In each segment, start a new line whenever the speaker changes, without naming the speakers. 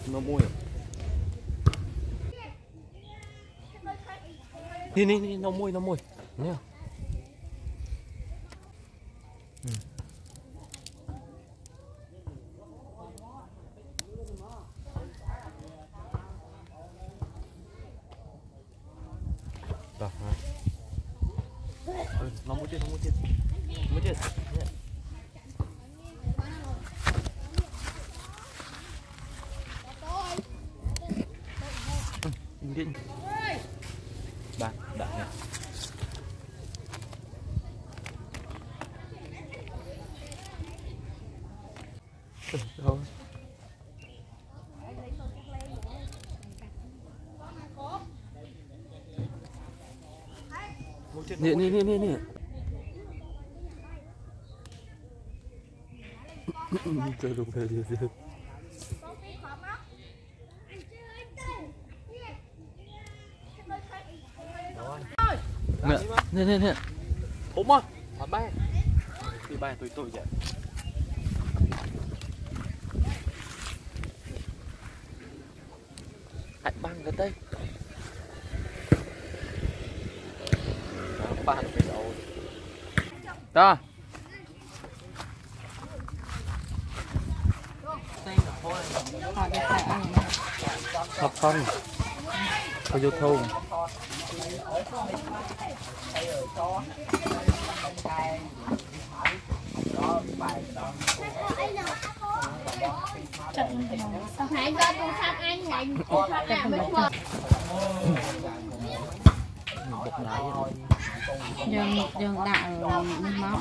nó môi Ni nó môi nè. Đó ha. Nó môi chết. Điện. Bạn đã nè. Đâu. Nè. Chơi đúng thế gì. Nè. Thúng á, thoải mái. Đi bay tôi vậy. Hãy băng cái đây. Ba cái đầu. Đó. Hấp phân. Có vô thùng.
Hãy cho tôi thăm anh ngày dân đạo nó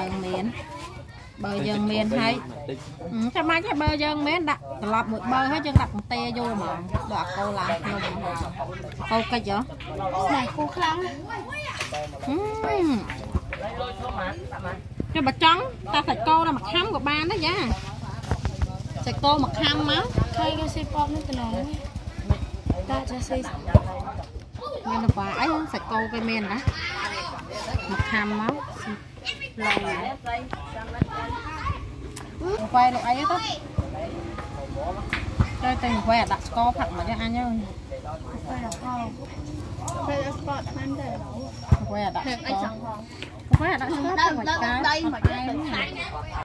bờ dân miền hay cho mai cái bờ dân miền đặt lọp một bờ hết dân đặt một te vô mà đoạt câu làm câu cây chưa này cô khăn cho bà trắng ta phải câu là mặt hăm của ba đó giá sẽ cô mặt hăm má thay cái xe pom nó từ nào ta cho xe nên là phải phải câu cái men đó mặt hăm máu lâu quay được ấy đó chơi tình quẹt đặt co phẳng mà cho anh nhá quẹt đặt co quẹt đặt co ngoài cái